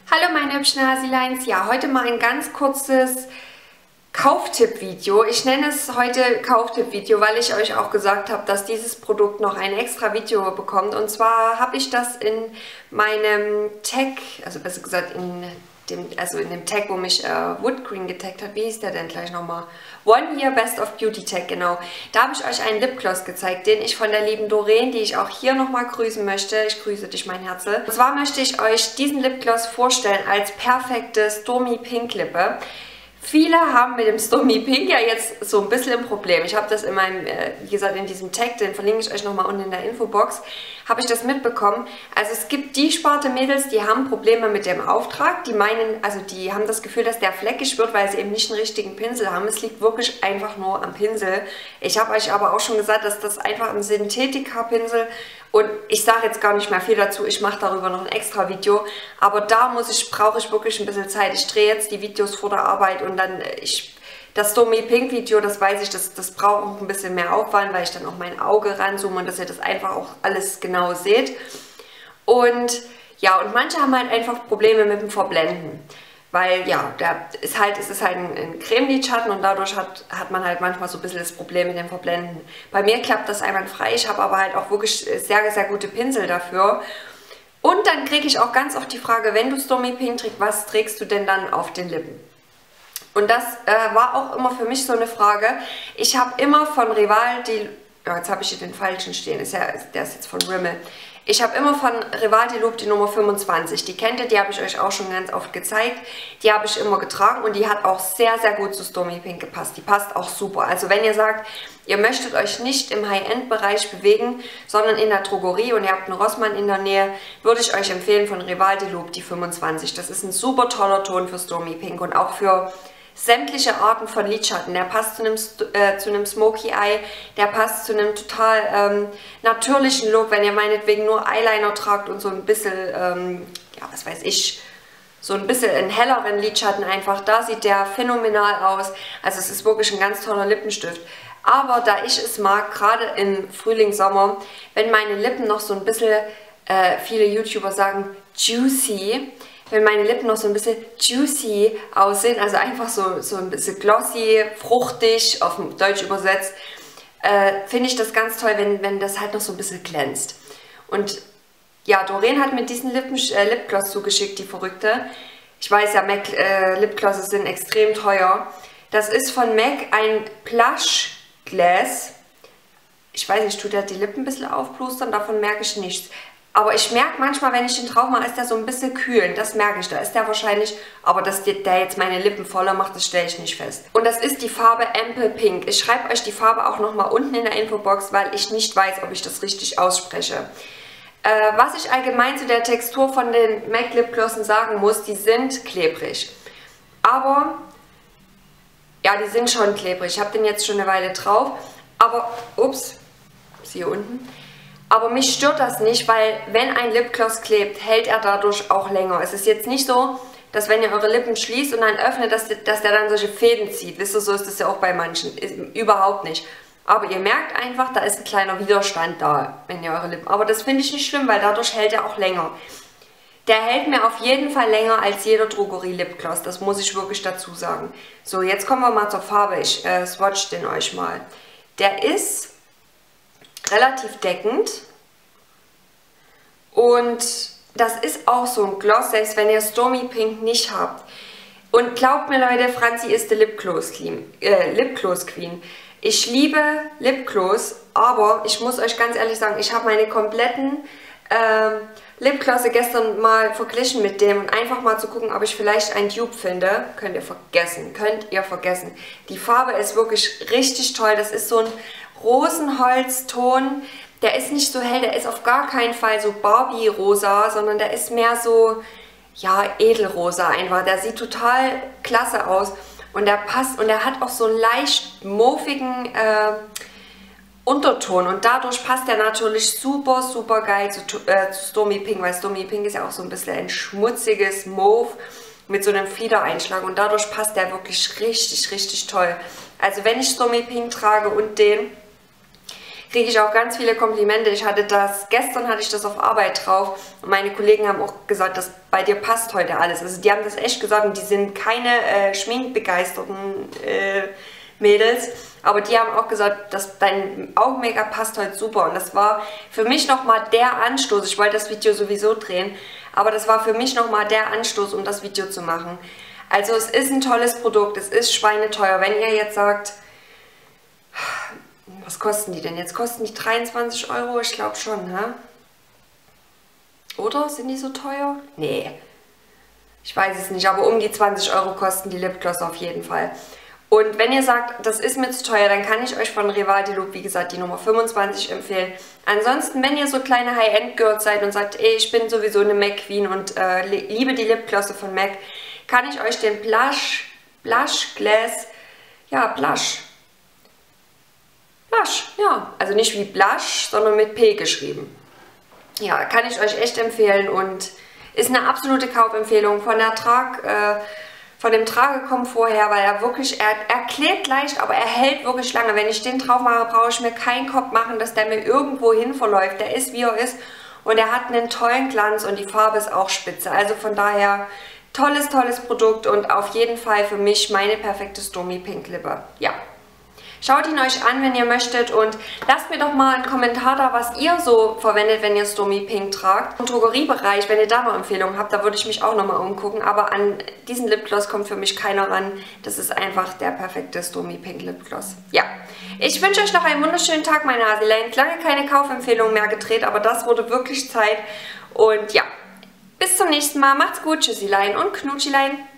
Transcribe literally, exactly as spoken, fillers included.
Hallo meine hübschen Hasileins, ja, heute mal ein ganz kurzes Kauftipp-Video. Ich nenne es heute Kauftipp-Video, weil ich euch auch gesagt habe, dass dieses Produkt noch ein extra Video bekommt. Und zwar habe ich das in meinem Tag, also besser gesagt in dem, also in dem Tag, wo mich äh, Woodgreen getaggt hat. Wie hieß der denn gleich nochmal? One Year Best of Beauty Tag, genau. Da habe ich euch einen Lipgloss gezeigt, den ich von der lieben Doreen, die ich auch hier nochmal grüßen möchte. Ich grüße dich, mein Herzl. Und zwar möchte ich euch diesen Lipgloss vorstellen als perfekte Stormy Pink Lippe. Viele haben mit dem Stormy Pink ja jetzt so ein bisschen ein Problem. Ich habe das in meinem, äh, wie gesagt, in diesem Tag, den verlinke ich euch nochmal unten in der Infobox, habe ich das mitbekommen. Also es gibt die Sparte Mädels, die haben Probleme mit dem Auftrag. Die meinen, also die haben das Gefühl, dass der fleckig wird, weil sie eben nicht einen richtigen Pinsel haben. Es liegt wirklich einfach nur am Pinsel. Ich habe euch aber auch schon gesagt, dass das einfach ein Synthetika-Pinsel, und ich sage jetzt gar nicht mehr viel dazu, ich mache darüber noch ein extra Video, aber da muss ich, brauche ich wirklich ein bisschen Zeit. Ich drehe jetzt die Videos vor der Arbeit und dann, ich, das Stormy Pink Video, das weiß ich, das, das braucht auch ein bisschen mehr Aufwand, weil ich dann auch mein Auge ranzoome und dass ihr das einfach auch alles genau seht. Und ja, und manche haben halt einfach Probleme mit dem Verblenden. Weil ja, der ist halt, es ist halt ein, ein Cremelidschatten und dadurch hat, hat man halt manchmal so ein bisschen das Problem mit dem Verblenden. Bei mir klappt das einwandfrei, ich habe aber halt auch wirklich sehr, sehr gute Pinsel dafür. Und dann kriege ich auch ganz oft die Frage, wenn du Stormy Pink trägst, was trägst du denn dann auf den Lippen? Und das äh, war auch immer für mich so eine Frage. Ich habe immer von Rival die, ja, jetzt habe ich hier den falschen stehen, ist ja, der ist jetzt von Rimmel. Ich habe immer von Rival die Loop die Nummer fünfundzwanzig. Die kennt ihr, die habe ich euch auch schon ganz oft gezeigt. Die habe ich immer getragen und die hat auch sehr, sehr gut zu Stormy Pink gepasst. Die passt auch super. Also wenn ihr sagt, ihr möchtet euch nicht im High-End-Bereich bewegen, sondern in der Drogerie und ihr habt einen Rossmann in der Nähe, würde ich euch empfehlen von Rival die Loop die fünfundzwanzig. Das ist ein super toller Ton für Stormy Pink und auch für sämtliche Arten von Lidschatten. Der passt zu einem, äh, zu einem Smoky Eye, der passt zu einem total ähm, natürlichen Look, wenn ihr meinetwegen nur Eyeliner tragt und so ein bisschen, ähm, ja, was weiß ich, so ein bisschen einen helleren Lidschatten einfach. Da sieht der phänomenal aus. Also es ist wirklich ein ganz toller Lippenstift. Aber da ich es mag, gerade im Frühling, Sommer, wenn meine Lippen noch so ein bisschen, äh, viele YouTuber sagen, juicy, wenn meine Lippen noch so ein bisschen juicy aussehen, also einfach so, so ein bisschen glossy, fruchtig, auf Deutsch übersetzt, äh, finde ich das ganz toll, wenn, wenn das halt noch so ein bisschen glänzt. Und ja, Doreen hat mir diesen Lippen, äh, Lipgloss zugeschickt, die Verrückte. Ich weiß ja, MAC äh, Lipglosses sind extrem teuer. Das ist von MAC ein Plush Glass. Ich weiß nicht, tut der die Lippen ein bisschen aufplustern, davon merke ich nichts. Aber ich merke manchmal, wenn ich den drauf mache, ist der so ein bisschen kühl. Das merke ich. Da ist der wahrscheinlich, aber dass der jetzt meine Lippen voller macht, das stelle ich nicht fest. Und das ist die Farbe Ample Pink. Ich schreibe euch die Farbe auch nochmal unten in der Infobox, weil ich nicht weiß, ob ich das richtig ausspreche. Äh, was ich allgemein zu der Textur von den MAC Lipglossen sagen muss, die sind klebrig. Aber, ja, die sind schon klebrig. Ich habe den jetzt schon eine Weile drauf. Aber, ups, ist hier unten. Aber mich stört das nicht, weil wenn ein Lipgloss klebt, hält er dadurch auch länger. Es ist jetzt nicht so, dass wenn ihr eure Lippen schließt und dann öffnet, dass, dass der dann solche Fäden zieht. Wisst ihr, so ist das ja auch bei manchen. Ist, überhaupt nicht. Aber ihr merkt einfach, da ist ein kleiner Widerstand da, wenn ihr eure Lippen... Aber das finde ich nicht schlimm, weil dadurch hält er auch länger. Der hält mir auf jeden Fall länger als jeder Drogerie-Lipgloss. Das muss ich wirklich dazu sagen. So, jetzt kommen wir mal zur Farbe. Ich äh, swatch den euch mal. Der ist relativ deckend und das ist auch so ein Gloss, selbst wenn ihr Stormy Pink nicht habt. Und glaubt mir Leute, Franzi ist die Lipgloss Queen. Äh, Lipgloss Queen. Ich liebe Lipgloss, aber ich muss euch ganz ehrlich sagen, ich habe meine kompletten äh, Lipglosse gestern mal verglichen mit dem und einfach mal zu gucken, ob ich vielleicht ein Dupe finde. Könnt ihr vergessen, könnt ihr vergessen. Die Farbe ist wirklich richtig toll, das ist so ein Rosenholzton, der ist nicht so hell, der ist auf gar keinen Fall so Barbie-rosa, sondern der ist mehr so, ja, edelrosa einfach. Der sieht total klasse aus und der passt und der hat auch so einen leicht mauvigen äh, Unterton und dadurch passt der natürlich super, super geil zu, äh, zu Stormy Pink, weil Stormy Pink ist ja auch so ein bisschen ein schmutziges Mauve mit so einem Fliedereinschlag und dadurch passt der wirklich richtig, richtig toll. Also wenn ich Stormy Pink trage und den, kriege ich auch ganz viele Komplimente. Ich hatte das, gestern hatte ich das auf Arbeit drauf und meine Kollegen haben auch gesagt, dass bei dir passt heute alles. Also die haben das echt gesagt und die sind keine äh, schminkbegeisterten äh, Mädels, aber die haben auch gesagt, dass dein Augen-Make-up passt heute super und das war für mich nochmal der Anstoß. Ich wollte das Video sowieso drehen, aber das war für mich nochmal der Anstoß, um das Video zu machen. Also es ist ein tolles Produkt, es ist schweineteuer. Wenn ihr jetzt sagt, was kosten die denn? Jetzt kosten die dreiundzwanzig Euro, ich glaube schon, hä? Oder? Sind die so teuer? Nee. Ich weiß es nicht, aber um die zwanzig Euro kosten die Lipgloss auf jeden Fall. Und wenn ihr sagt, das ist mir zu teuer, dann kann ich euch von Rival de Look, wie gesagt, die Nummer fünfundzwanzig empfehlen. Ansonsten, wenn ihr so kleine High-End-Girls seid und sagt, ey, ich bin sowieso eine MAC Queen und äh, liebe die Lipglosse von MAC, kann ich euch den Blush, Blush Glass, ja, Blush, Blush, ja, also nicht wie Blush, sondern mit P geschrieben. Ja, kann ich euch echt empfehlen und ist eine absolute Kaufempfehlung von der Trag, äh, von dem Tragekomfort her, weil er wirklich, er, er klebt leicht, aber er hält wirklich lange. Wenn ich den drauf mache, brauche ich mir keinen Kopf machen, dass der mir irgendwo hin verläuft. Der ist, wie er ist und er hat einen tollen Glanz und die Farbe ist auch spitze. Also von daher, tolles, tolles Produkt und auf jeden Fall für mich meine perfekte Stormy Pink Lippe. Ja. Schaut ihn euch an, wenn ihr möchtet und lasst mir doch mal einen Kommentar da, was ihr so verwendet, wenn ihr Stormy Pink tragt. Im Drogeriebereich, wenn ihr da noch Empfehlungen habt, da würde ich mich auch nochmal umgucken. Aber an diesen Lipgloss kommt für mich keiner ran. Das ist einfach der perfekte Stormy Pink Lipgloss. Ja, ich wünsche euch noch einen wunderschönen Tag, meine Hasileins. Lange keine Kaufempfehlungen mehr gedreht, aber das wurde wirklich Zeit. Und ja, bis zum nächsten Mal. Macht's gut, Tschüssilein und Knutschilein.